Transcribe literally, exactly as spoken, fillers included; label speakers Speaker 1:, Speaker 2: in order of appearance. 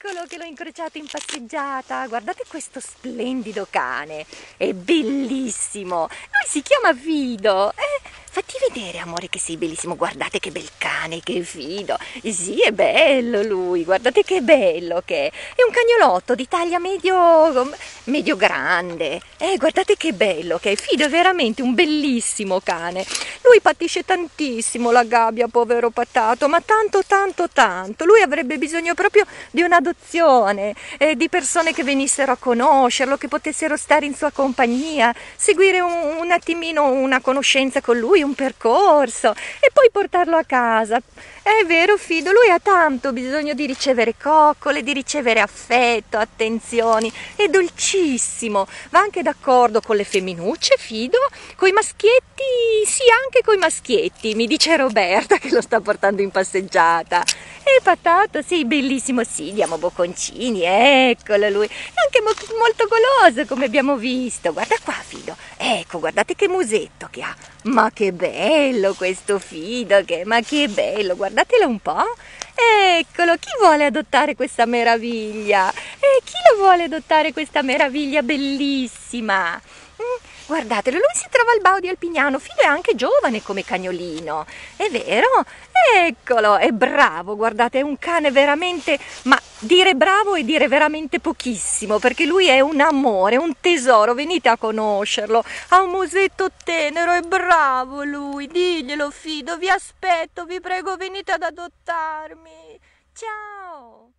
Speaker 1: Eccolo che l'ho incrociato in passeggiata. Guardate questo splendido cane, è bellissimo. Lui si chiama Fido. Eh, fatti vedere, amore, che sei bellissimo. Guardate che bel cane, che Fido. Sì, è bello lui, guardate che bello che è. È un cagnolotto di taglia medio, medio grande. Eh, guardate che bello che è. Fido è veramente un bellissimo cane. Lui patisce tantissimo la gabbia, povero patato, ma tanto, tanto, tanto. Lui avrebbe bisogno proprio di un'adozione, eh, di persone che venissero a conoscerlo, che potessero stare in sua compagnia, seguire un, un attimino una conoscenza con lui, un percorso e poi portarlo a casa. È vero, Fido, lui ha tanto bisogno di ricevere coccole, di ricevere affetto, attenzioni, è dolcissimo, va anche d'accordo con le femminucce, Fido, coi maschietti, sì, anche coi maschietti, mi dice Roberta che lo sta portando in passeggiata. E patato, sei bellissimo, sì, diamo bocconcini, eccolo lui, è anche mo molto goloso come abbiamo visto, guarda qua Fido, ecco, guardate che musetto che ha, ma che bello questo Fido, che, ma che bello, guardatelo un po', eccolo, chi vuole adottare questa meraviglia? E chi lo vuole adottare questa meraviglia bellissima? Mm? Guardatelo, lui si trova al Bao di Alpignano, Fido è anche giovane come cagnolino, è vero? Eccolo, è bravo, guardate, è un cane veramente, ma dire bravo è dire veramente pochissimo, perché lui è un amore, un tesoro, venite a conoscerlo, ha un musetto tenero, è bravo lui, diglielo Fido, vi aspetto, vi prego, venite ad adottarmi, ciao!